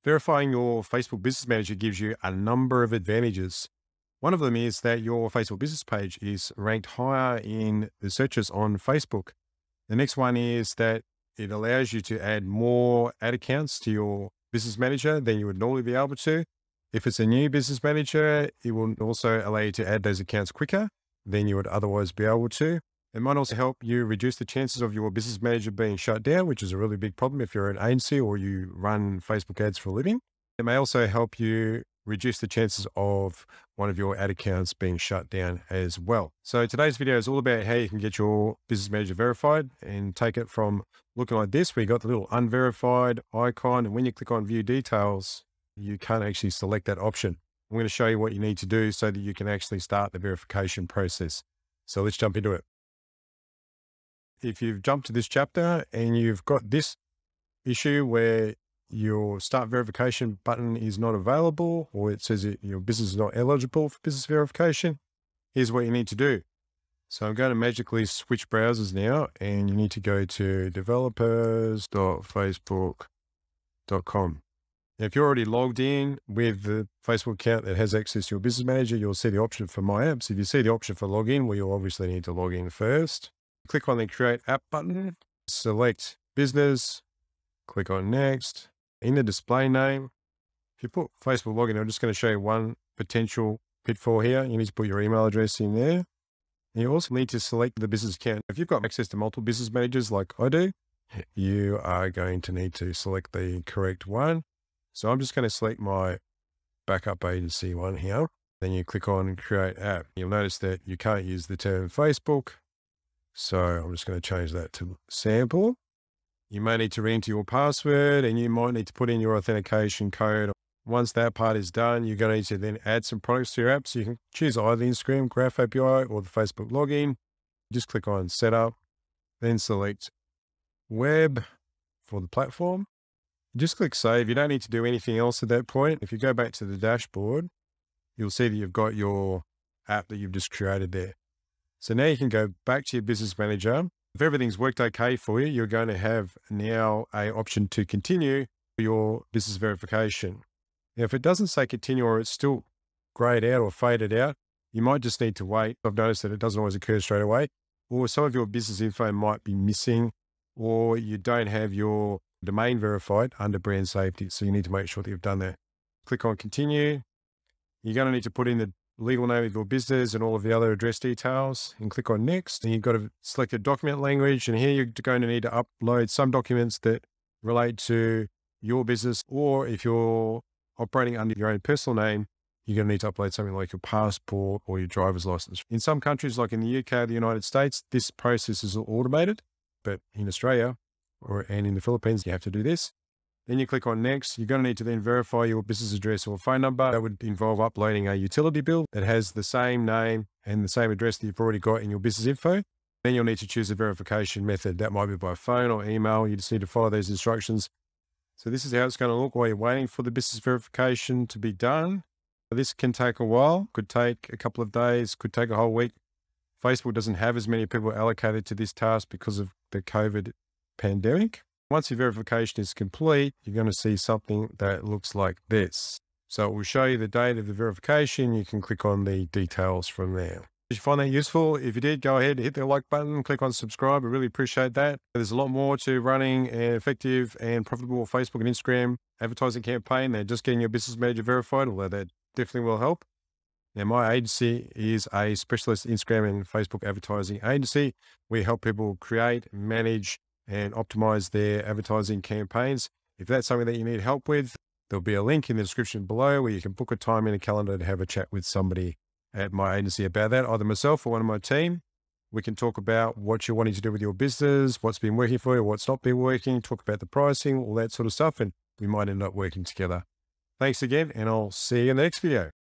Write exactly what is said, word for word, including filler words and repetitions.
Verifying your Facebook Business Manager gives you a number of advantages. One of them is that your Facebook business page is ranked higher in the searches on Facebook. The next one is that it allows you to add more ad accounts to your business manager than you would normally be able to. If it's a new business manager, it will also allow you to add those accounts quicker than you would otherwise be able to. It might also help you reduce the chances of your business manager being shut down, which is a really big problem if you're an agency or you run Facebook ads for a living. It may also help you reduce the chances of one of your ad accounts being shut down as well. So today's video is all about how you can get your business manager verified and take it from looking like this, where you got the little unverified icon. And when you click on view details, you can't actually select that option. I'm going to show you what you need to do so that you can actually start the verification process. So let's jump into it. If you've jumped to this chapter and you've got this issue where your start verification button is not available, or it says that your business is not eligible for business verification, here's what you need to do. So I'm going to magically switch browsers now, and you need to go to developers dot facebook dot com. Now, if you're already logged in with the Facebook account that has access to your business manager, you'll see the option for My Apps. If you see the option for login, well, you'll obviously need to log in first. Click on the Create App button, select Business, click on Next. In the display name, if you put Facebook login, I'm just going to show you one potential pitfall here. You need to put your email address in there. And you also need to select the business account. If you've got access to multiple business managers like I do, you are going to need to select the correct one. So I'm just going to select my backup agency one here. Then you click on Create App. You'll notice that you can't use the term Facebook. So I'm just going to change that to sample. You may need to re-enter your password, and you might need to put in your authentication code. Once that part is done, you're going to need to then add some products to your app. So you can choose either the Instagram Graph A P I or the Facebook login. Just click on Setup, then select Web for the platform. Just click Save. You don't need to do anything else at that point. If you go back to the dashboard, you'll see that you've got your app that you've just created there. So now you can go back to your business manager. If everything's worked okay for you, you're going to have now a option to continue your business verification. Now, if it doesn't say continue, or it's still grayed out or faded out, you might just need to wait. I've noticed that it doesn't always occur straight away, or some of your business info might be missing, or you don't have your domain verified under brand safety. So you need to make sure that you've done that. Click on continue. You're going to need to put in the legal name of your business and all of the other address details, and click on next. And you've got to select a document language. And here you're going to need to upload some documents that relate to your business, or if you're operating under your own personal name, you're going to need to upload something like your passport or your driver's license. In some countries, like in the U K or the United States, this process is automated, but in Australia or and in the Philippines, you have to do this. Then you click on next. You're going to need to then verify your business address or phone number. That would involve uploading a utility bill that has the same name and the same address that you've already got in your business info. Then you'll need to choose a verification method. That might be by phone or email. You just need to follow those instructions. So this is how it's going to look while you're waiting for the business verification to be done. This can take a while, could take a couple of days, could take a whole week. Facebook doesn't have as many people allocated to this task because of the COVID pandemic. Once your verification is complete, you're going to see something that looks like this. So it will show you the date of the verification. You can click on the details from there. Did you find that useful? If you did, go ahead, hit the like button, click on subscribe. I really appreciate that. There's a lot more to running an effective and profitable Facebook and Instagram advertising campaign than just getting your business manager verified, although that definitely will help. Now, my agency is a specialist Instagram and Facebook advertising agency. We help people create, manage, and optimize their advertising campaigns. If that's something that you need help with, there'll be a link in the description below where you can book a time in a calendar to have a chat with somebody at my agency about that, either myself or one of my team. We can talk about what you're wanting to do with your business, what's been working for you, what's not been working, talk about the pricing, all that sort of stuff, and we might end up working together. Thanks again, and I'll see you in the next video.